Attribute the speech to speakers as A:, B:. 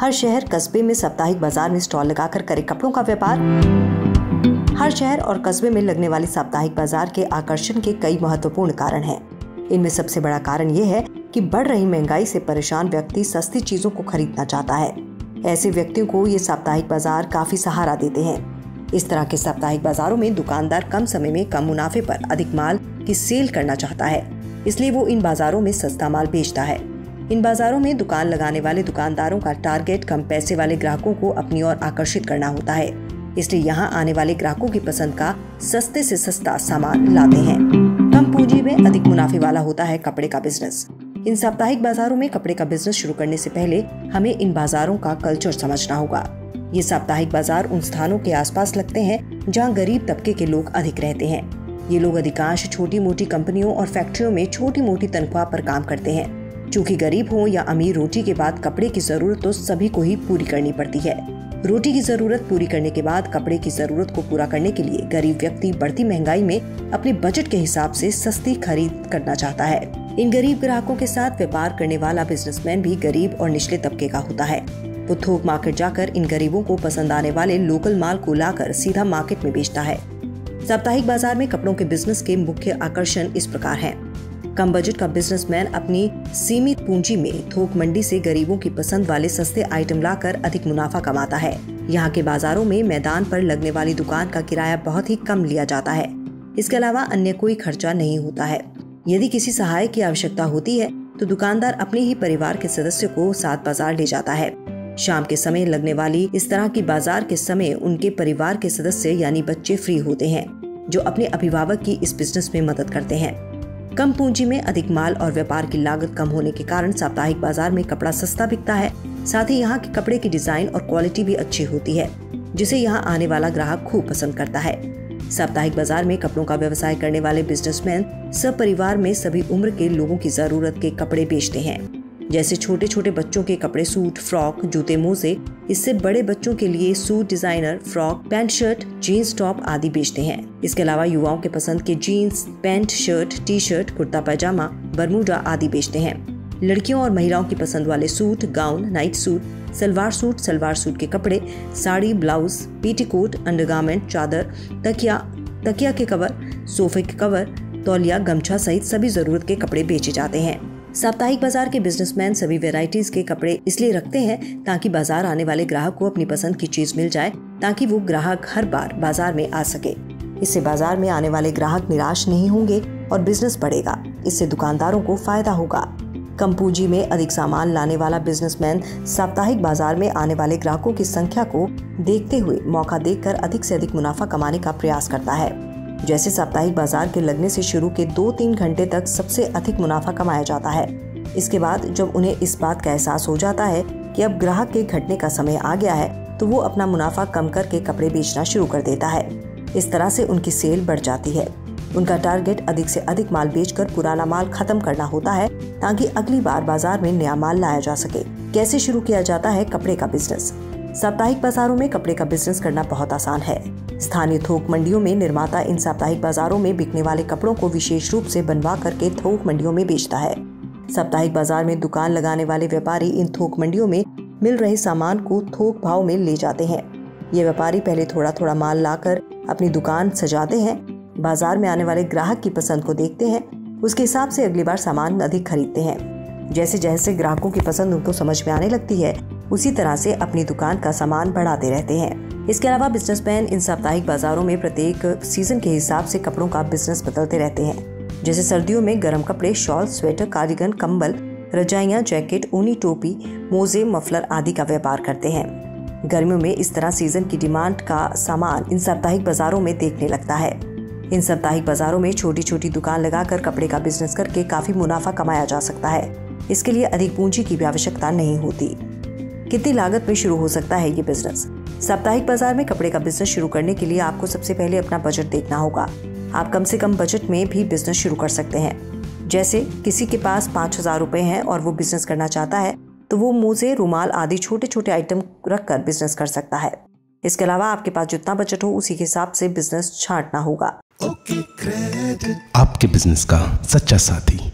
A: हर शहर कस्बे में साप्ताहिक बाजार में स्टॉल लगाकर करे कपड़ों का व्यापार। हर शहर और कस्बे में लगने वाले साप्ताहिक बाजार के आकर्षण के कई महत्वपूर्ण कारण हैं। इनमें सबसे बड़ा कारण ये है कि बढ़ रही महंगाई से परेशान व्यक्ति सस्ती चीजों को खरीदना चाहता है। ऐसे व्यक्तियों को ये साप्ताहिक बाजार काफी सहारा देते हैं। इस तरह के साप्ताहिक बाजारों में दुकानदार कम समय में कम मुनाफे पर अधिक माल की सेल करना चाहता है, इसलिए वो इन बाजारों में सस्ता माल बेचता है। इन बाजारों में दुकान लगाने वाले दुकानदारों का टारगेट कम पैसे वाले ग्राहकों को अपनी ओर आकर्षित करना होता है, इसलिए यहाँ आने वाले ग्राहकों की पसंद का सस्ते से सस्ता सामान लाते हैं। कम पूंजी में अधिक मुनाफे वाला होता है कपड़े का बिजनेस। इन साप्ताहिक बाजारों में कपड़े का बिजनेस शुरू करने से पहले हमें इन बाजारों का कल्चर समझना होगा। ये साप्ताहिक बाजार उन स्थानों के आसपास लगते हैं जहाँ गरीब तबके के लोग अधिक रहते हैं। ये लोग अधिकांश छोटी मोटी कंपनियों और फैक्ट्रियों में छोटी मोटी तनख्वाह पर काम करते हैं। चूँकि गरीब हो या अमीर, रोटी के बाद कपड़े की जरूरत तो सभी को ही पूरी करनी पड़ती है। रोटी की जरूरत पूरी करने के बाद कपड़े की जरूरत को पूरा करने के लिए गरीब व्यक्ति बढ़ती महंगाई में अपने बजट के हिसाब से सस्ती खरीद करना चाहता है। इन गरीब ग्राहकों के साथ व्यापार करने वाला बिजनेसमैन भी गरीब और निचले तबके का होता है। वो थोक मार्केट जाकर इन गरीबों को पसंद आने वाले लोकल माल को लाकर सीधा मार्केट में बेचता है। साप्ताहिक बाजार में कपड़ों के बिजनेस के मुख्य आकर्षण इस प्रकार हैं। कम बजट का बिजनेसमैन अपनी सीमित पूंजी में थोक मंडी से गरीबों की पसंद वाले सस्ते आइटम लाकर अधिक मुनाफा कमाता है। यहाँ के बाजारों में मैदान पर लगने वाली दुकान का किराया बहुत ही कम लिया जाता है। इसके अलावा अन्य कोई खर्चा नहीं होता है। यदि किसी सहायक की आवश्यकता होती है तो दुकानदार अपने ही परिवार के सदस्य को साथ बाजार ले जाता है। शाम के समय लगने वाली इस तरह की बाजार के समय उनके परिवार के सदस्य यानी बच्चे फ्री होते हैं, जो अपने अभिभावक की इस बिजनेस में मदद करते हैं। कम पूंजी में अधिक माल और व्यापार की लागत कम होने के कारण साप्ताहिक बाजार में कपड़ा सस्ता बिकता है। साथ ही यहाँ के कपड़े की डिजाइन और क्वालिटी भी अच्छी होती है, जिसे यहाँ आने वाला ग्राहक खूब पसंद करता है। साप्ताहिक बाजार में कपड़ों का व्यवसाय करने वाले बिजनेसमैन सब परिवार में सभी उम्र के लोगों की जरूरत के कपड़े बेचते हैं, जैसे छोटे छोटे बच्चों के कपड़े, सूट, फ्रॉक, जूते, मोजे। इससे बड़े बच्चों के लिए suit, designer, frock, pant, shirt, jeans, top आदि बेचते हैं। इसके अलावा युवाओं के पसंद के jeans, pant, shirt, T shirt, kurta pyjama, Bermuda आदि बेचते हैं। लड़कियों और महिलाओं की पसंद वाले suit, gown, night suit, salwar suit के कपड़े, साड़ी, ब्लाउज, पेटीकोट, अंडरगारमेंट, चादर, तकिया के कवर, सोफे के कवर, तौलिया, गमछा सहित सभी जरूरत के कपड़े बेचे जाते हैं। साप्ताहिक बाजार के बिजनेसमैन सभी वैरायटीज के कपड़े इसलिए रखते हैं ताकि बाजार आने वाले ग्राहक को अपनी पसंद की चीज मिल जाए, ताकि वो ग्राहक हर बार बाजार में आ सके। इससे बाजार में आने वाले ग्राहक निराश नहीं होंगे और बिजनेस बढ़ेगा। इससे दुकानदारों को फायदा होगा। कम पूंजी में अधिक सामान लाने वाला बिजनेसमैन साप्ताहिक बाजार में आने वाले ग्राहकों की संख्या को देखते हुए मौका देखकर अधिक से अधिक मुनाफा कमाने का प्रयास करता है। जैसे साप्ताहिक बाजार के लगने से शुरू के 2-3 घंटे तक सबसे अधिक मुनाफा कमाया जाता है। इसके बाद जब उन्हें इस बात का एहसास हो जाता है कि अब ग्राहक के घटने का समय आ गया है, तो वो अपना मुनाफा कम करके कपड़े बेचना शुरू कर देता है। इस तरह से उनकी सेल बढ़ जाती है। उनका टारगेट अधिक से अधिक माल बेचकर पुराना माल खत्म करना होता है, ताकि अगली बार बाजार में नया माल लाया जा सके। कैसे शुरू किया जाता है कपड़े का बिजनेस? साप्ताहिक बाजारों में कपड़े का बिजनेस करना बहुत आसान है। स्थानीय थोक मंडियों में निर्माता इन साप्ताहिक बाजारों में बिकने वाले कपड़ों को विशेष रूप से बनवा करके थोक मंडियों में बेचता है। साप्ताहिक बाजार में दुकान लगाने वाले व्यापारी इन थोक मंडियों में मिल रहे सामान को थोक भाव में ले जाते हैं। ये व्यापारी पहले थोड़ा थोड़ा माल लाकर अपनी दुकान सजाते हैं। बाजार में आने वाले ग्राहक की पसंद को देखते हैं, उसके हिसाब से अगली बार सामान अधिक खरीदते हैं। जैसे जैसे ग्राहकों की पसंद उनको समझ में आने लगती है, उसी तरह से अपनी दुकान का सामान बढ़ाते रहते हैं। इसके अलावा बिजनेसमैन इन साप्ताहिक बाजारों में प्रत्येक सीजन के हिसाब से कपड़ों का बिजनेस बदलते रहते हैं। जैसे सर्दियों में गर्म कपड़े, शॉल, स्वेटर, कार्डिगन, कंबल, रजाइयाँ, जैकेट, ऊनी टोपी, मोजे, मफलर आदि का व्यापार करते हैं। गर्मियों में इस तरह सीजन की डिमांड का सामान इन साप्ताहिक बाजारों में देखने लगता है। इन साप्ताहिक बाजारों में छोटी छोटी दुकान लगाकर कपड़े का बिजनेस करके काफी मुनाफा कमाया जा सकता है। इसके लिए अधिक पूंजी की भी आवश्यकता नहीं होती। कितनी लागत में शुरू हो सकता है ये बिजनेस? साप्ताहिक बाजार में कपड़े का बिजनेस शुरू करने के लिए आपको सबसे पहले अपना बजट देखना होगा। आप कम से कम बजट में भी बिजनेस शुरू कर सकते हैं। जैसे किसी के पास 5,000 रुपए हैं और वो बिजनेस करना चाहता है, तो वो मोजे, रुमाल आदि छोटे छोटे आइटम रखकर बिजनेस कर सकता है। इसके अलावा आपके पास जितना बजट हो उसी के हिसाब से बिजनेस छांटना होगा।
B: OkCredit, आपके बिजनेस का सच्चा साथी।